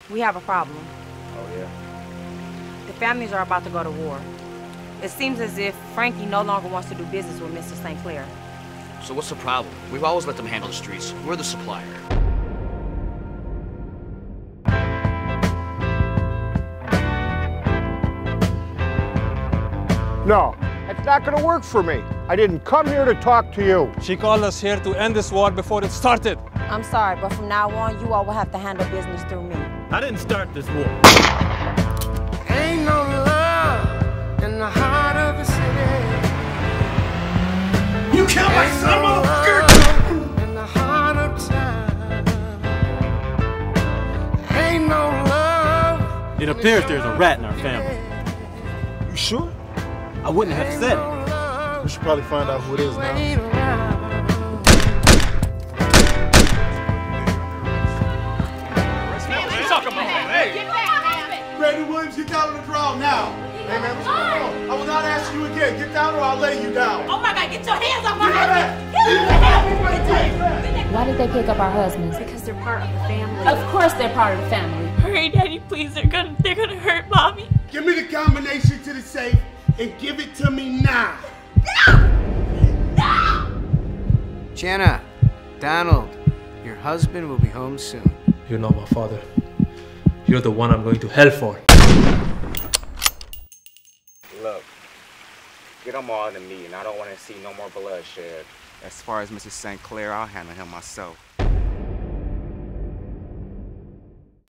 We have a problem. Oh, yeah? The families are about to go to war. It seems as if Frankie no longer wants to do business with Mr. St. Clair. So what's the problem? We've always let them handle the streets. We're the supplier. No, that's not gonna work for me. I didn't come here to talk to you. She called us here to end this war before it started. I'm sorry, but from now on, you all will have to handle business through me. I didn't start this war. Ain't no love in the heart of the city. You killed my son, motherfucker! In the heart of town. Ain't no love. It appears there's a rat in our family. You sure? I wouldn't have said it. We should probably find out who it is now. Brandon Williams, get down on the ground now. Hey man, what's going on? I will not ask you again. Get down or I'll lay you down. Oh my God, get your hands off my husband! Why did they pick up our husbands? Because they're part of the family. Of course they're part of the family. Hurry, Daddy, please. They're gonna hurt Mommy. Give me the combination to the safe and give it to me now. No! Jenna, Donald, your husband will be home soon. You're not my father. You're the one I'm going to hell for. Look, get him all to me, and I don't want to see no more bloodshed. As far as Mrs. St. Clair, I'll handle him myself.